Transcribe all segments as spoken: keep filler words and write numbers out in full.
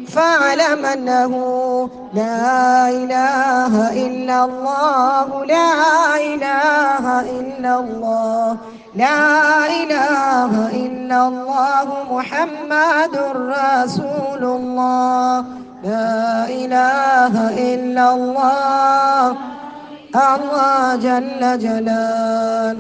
فاعلم أنه لا إله إلا الله لا إله إلا الله لا إله إلا الله محمد رسول الله لا إله إلا الله الله جل جلاله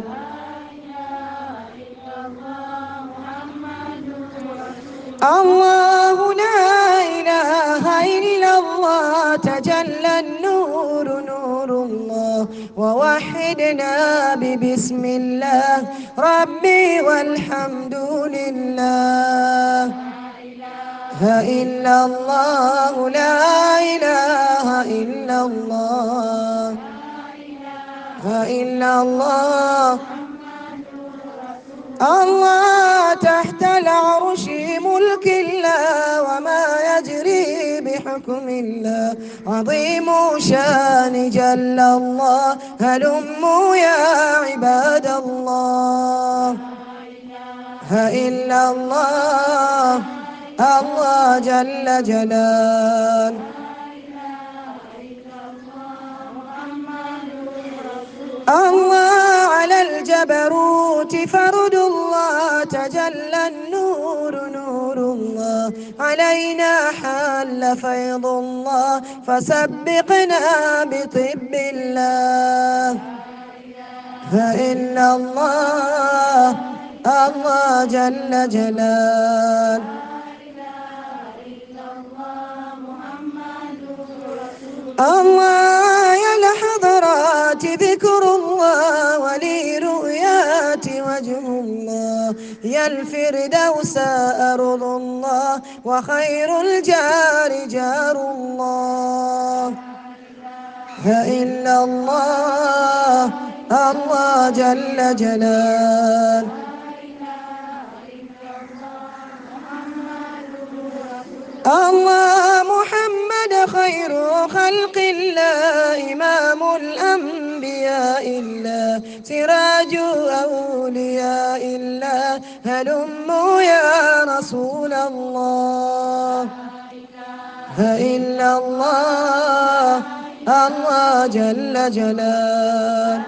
الله لا إله إلا الله تجلى النور نور الله ووحدنا ببسم الله ربي والحمد لله لا إله إلا الله لا إله إلا الله لا إله إلا الله الله تحت العرش ملك الله وما يجري بحكم الله عظيم شان جل الله هلموا يا عباد الله لا إله إلا الله الله جل جلاله الله على الجبروت فرد الله تجلى النور نور الله علينا حل فيض الله فسبقنا بطب الله لا إله إلا الله الله جل جلاله الله يا الحضرات ذكر الله ولي رؤيات وجه الله يا الفردوس أرض الله وخير الجار جار الله لا إله إلا الله الله جل جلاله الله محمد خير خلق الله إمام الأنبياء الله سراج أولياء الله هلموا يا رسول الله لا إله إلا الله الله جل جلاله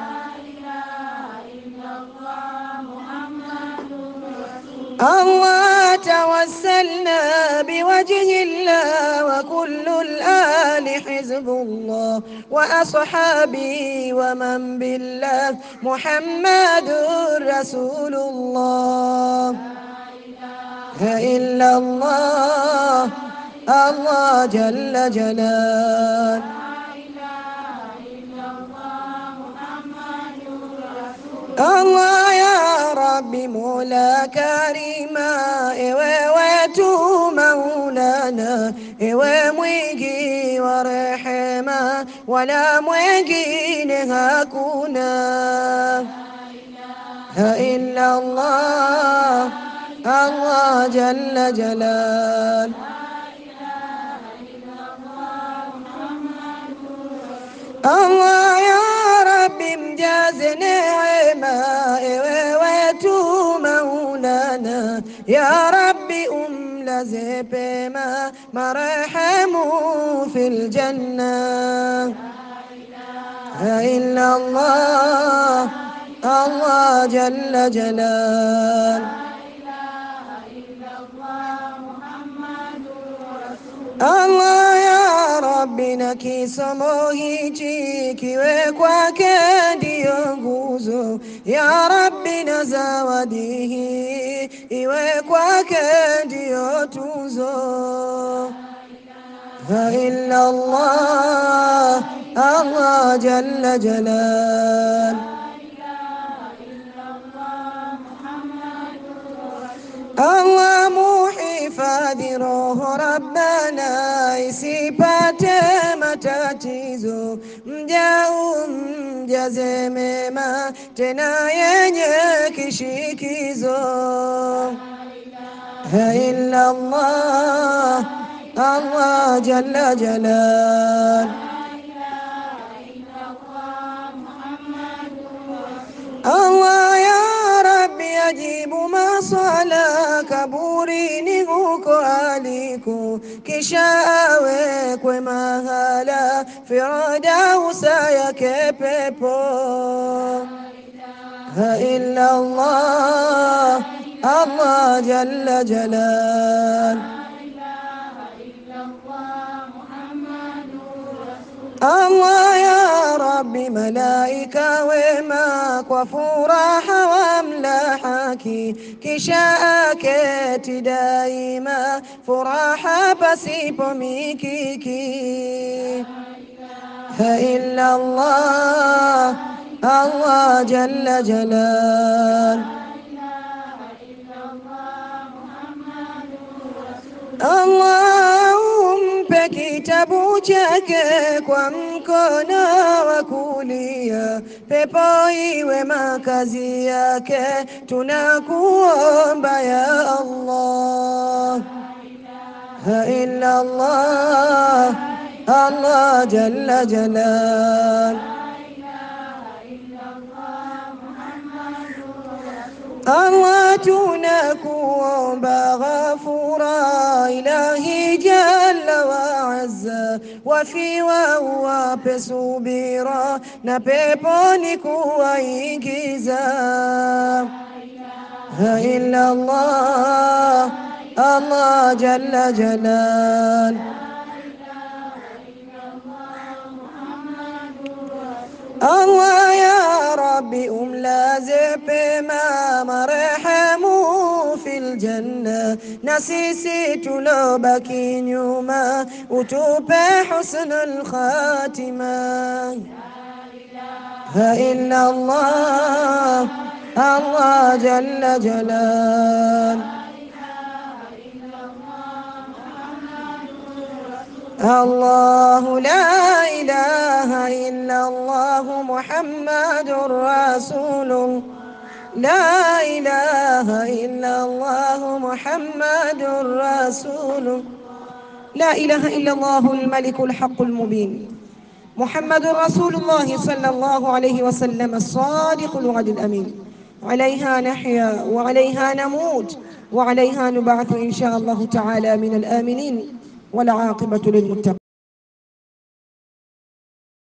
الله توسلنا بوجه الله وكل الآل حزب الله وأصحابي ومن بالله محمد رسول الله لا إله إلا الله الله جل جلاله الله يا ربي مولا كريما إيوه ويتو مولانا إيوه مويجي ورحمة ولا مويجي نهاكونا لا إله إلا الله الله جل جلاله الله يا ربي مجاز نعمة ويتو مولانا يا ربي أم لزبما مرحموا في الجنة لا إله إلا الله الله جل جلاله Allah ya Rabbi nakisamohichi kiwe kwake ndiyo nguzo ya Rabbi na zawadihi iwe kwake ndiyo tuzo la ilaha illa Allah Allah jalla jalal Allah muhifadhi roho Rabbana isipate matatizo mja umjaze mema tena yenye kishikizo la ilaha illa Allah Allah jalla jalal Allah ya Rabbi ajibu maswala kaburini huko aliko, kisha awekwe mahala Firdausa yake pepo. La ilaha illa Allah, Allah jalla jalal. Allah ya Rabbi, malaika wema kwa furaha wamlahaki, kisha aketi daima furaha pasipo mikiki. La illa Allah, Allah jalla jalal. Allah umpe kitabu chake kwa mkono wa kulia, pepo iwe makazi yake, tunakuomba ya Allah. La illa Allah, Allah jalla jalal. Allah tunakuomba ghafura, ilahi jalla wa azza, wafiwa uwape subira na peponi kuwaingiza. La illa Allah, Allah jalla jalal. Allah ya Rabbi umlaze pema marehemu fil janna, na sisi tulobaki nyuma utupe husnul khatima. La illa Allah, Allah jalla jalal. الله لا إله إلا الله محمد رسول الله. لا إله إلا الله محمد رسول الله. لا إله إلا الله الملك الحق المبين محمد رسول الله صلى الله عليه وسلم الصادق الوعد الأمين. عليها نحيا وعليها نموت وعليها نبعث إن شاء الله تعالى من الآمنين، والعاقبة للمتقين.